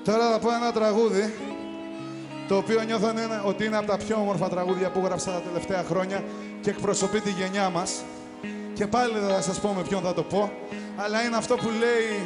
Τώρα θα πω ένα τραγούδι, το οποίο νιώθω ότι είναι από τα πιο όμορφα τραγούδια που γράψα τα τελευταία χρόνια και εκπροσωπεί τη γενιά μας. Και πάλι δεν θα σας πω με ποιον θα το πω, αλλά είναι αυτό που λέει...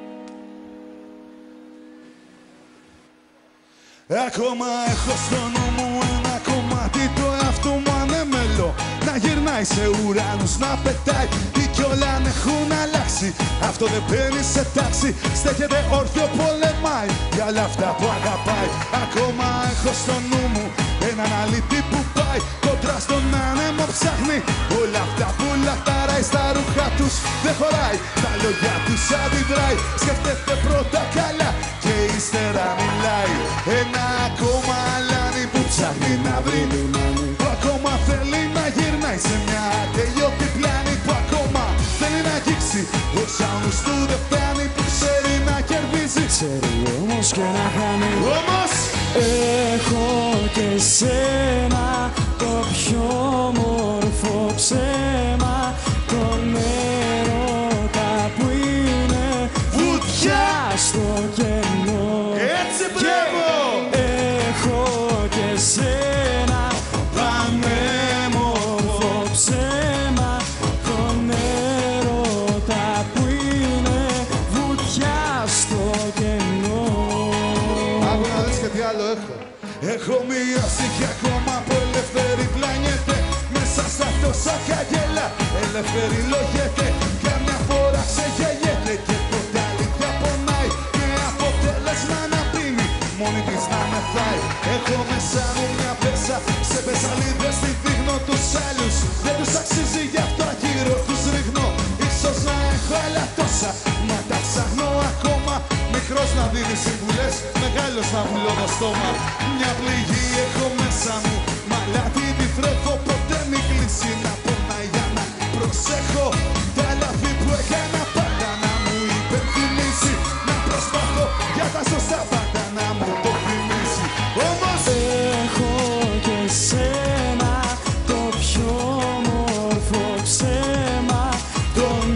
Ακόμα έχω στο νου μου ένα κομμάτι, το εαυτό μου ανέμελο να γυρνάει σε ουρανούς, να πετάει ή κι όλα αν έχουν αλλάξει. Αυτό δεν παίρνει σε τάξη, στέκεται όρθιο, πολεμάει για όλα αυτά που αγαπάει. Ακόμα έχω στο νου μου έναν αλήτη που πάει κοντρά στον άνεμο, ψάχνει όλα αυτά που λαχταράει. Στα ρούχα τους δεν χωράει, τα λόγια τους αντιδράει. Σκέφτεται πρώτα καλά και ύστερα μιλάει. Ένα ακόμα αλάνι που ψάχνει να βρει, που ακόμα θέλει να γυρνάει σε μια τελειώτη πλάνη, που ακόμα θέλει να αγγίξει όσα όμως του δεν φτάνει, που ξέρει να κερδίζει, ξέρει όμως και να χάνει. Όμως έχω και σένα το πιο όμορφο ψέμα, τον έρωτα που είναι βουτιά στο κενό. Έτσι μπράβο! Έχω και σένα πανέμορφο ψέμα, τον έρωτα που είναι βουτιά στο κενό. Άκου να δεις και τι άλλο έχω. Έχω μία ψυχή ακόμα που ελεύθερη πλανιέται μέσα στα τόσα χαγέλα. Ελεύθερη λογέται, καμιά φορά ξεγελιέται και τότε αλήθεια πονάει, με αποτέλεσμα να πίνει μόνη της να μεθάει. Έχω μέσα μου μια πέσα, σε πεσαλίδες τη δείχνω τους άλλους. Δεν τους αξίζει γι' αυτό αγύρω τους ρίχνω. Ίσως να έχω άλλα τόσα, μα τα ψάχνω ακόμα. Μικρός να δίνει συμβουλές, μεγάλος να βουλώ το στόμα. Μια πληγή έχω μέσα μου, μα λάθη τη θρέφω. Ποτέ μη κλείσει να πονάει για να προσέχω. Τα λάθη που έκανα πάντα να μου υπενθυμίσει, να προσπαθώ για τα σωστά πάντα να μου το θυμίσει. Όμως έχω και σένα το πιο όμορφο ψέμα, τον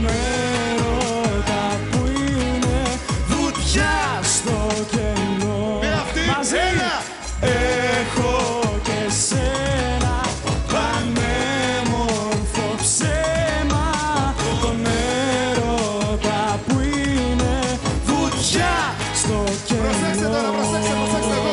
έρωτα που είναι βουτιά στο κενό. μαζί! Έχω και σένα πανέμορφο ψέμα, τον έρωτα που είναι βουτιά στο κενό. Προσέξτε τώρα, προσέξτε εγώ.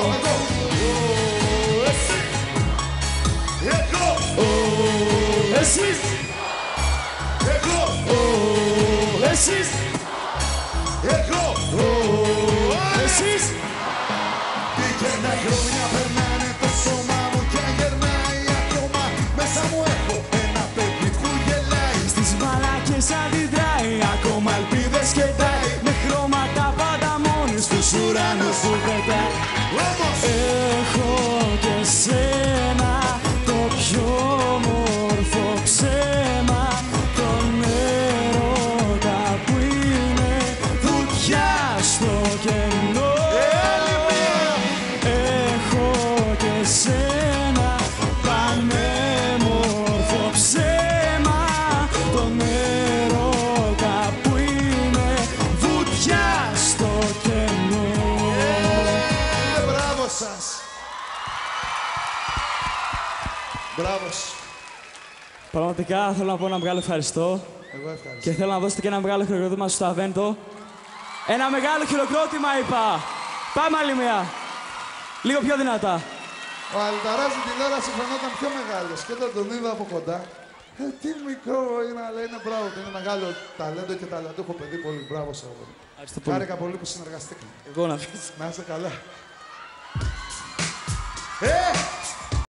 Εγώ! Εσείς! Εγώ! Εσείς! Εγώ! Εσείς! Πήγαινα χρόνια περνάνε, το σώμα μου κι αγερνάει ακόμα. Μέσα μου έχω ένα παιδί που γελάει, στις μαλάκες αντιδράει, ακόμα ελπίδες κοιτάει, με χρώματα πάντα μόνοι στους ουρανούς που πετάει. όμως Έχω και σένα το πιο όμορφο ψέμα, τον έρωτα που είναι βουτιά στο κενό. Έχω και σένα πανέμορφο ψέμα, τον έρωτα που είναι βουτιά στο κενό. μπράβο σας! Μπράβο σου! Πραγματικά θέλω να πω ένα μεγάλο ευχαριστώ Εγώ ευχαριστώ. και θέλω να δώσετε και ένα μεγάλο χειροκρότημα στο Αβέντο. Ένα μεγάλο χειροκρότημα είπα. Πάμε άλλη μία. Λίγο πιο δυνατά. Ο Αλταράς στην τηλεόραση φαινόταν πιο μεγάλος και όταν τον είδα από κοντά, τι μικρό είναι, αλλά είναι μπράβο του. Είναι μεγάλο ταλέντο και ταλαντούχο παιδί. Πολύ μπράβο σε όλο. Ευχαριστώ πολύ. Χάρηκα πολύ που συνεργαστήκαμε. Εγώ να πεις. Να είσαι καλά.